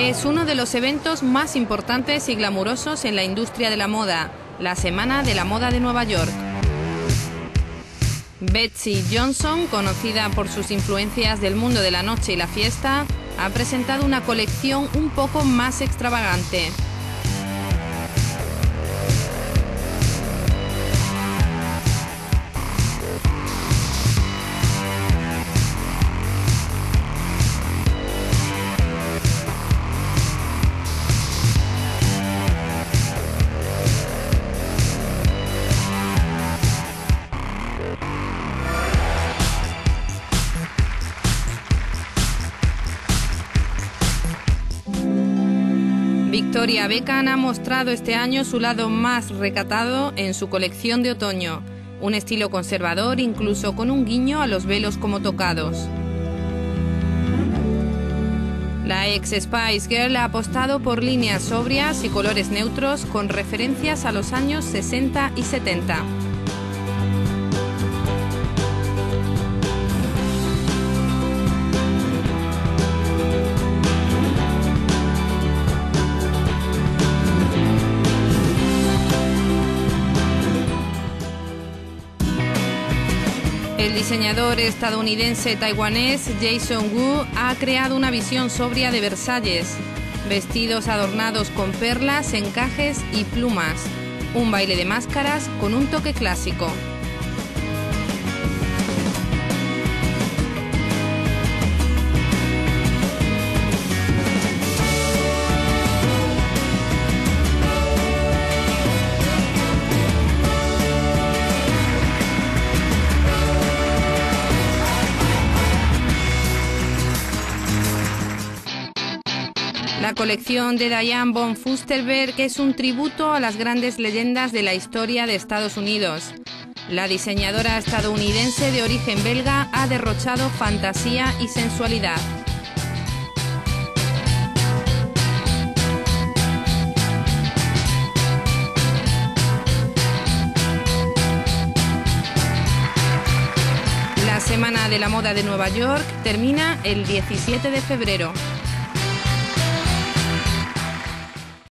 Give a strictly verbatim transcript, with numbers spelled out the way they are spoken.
Es uno de los eventos más importantes y glamurosos en la industria de la moda, la Semana de la Moda de Nueva York. Betsey Johnson, conocida por sus influencias del mundo de la noche y la fiesta, ha presentado una colección un poco más extravagante. Victoria Beckham ha mostrado este año su lado más recatado en su colección de otoño, un estilo conservador incluso con un guiño a los velos como tocados. La ex Spice Girl ha apostado por líneas sobrias y colores neutros con referencias a los años sesenta y setenta. El diseñador estadounidense taiwanés Jason Wu ha creado una visión sobria de Versalles, vestidos adornados con perlas, encajes y plumas, un baile de máscaras con un toque clásico. La colección de Diane von Furstenberg es un tributo a las grandes leyendas de la historia de Estados Unidos. La diseñadora estadounidense de origen belga ha derrochado fantasía y sensualidad. La Semana de la Moda de Nueva York termina el diecisiete de febrero.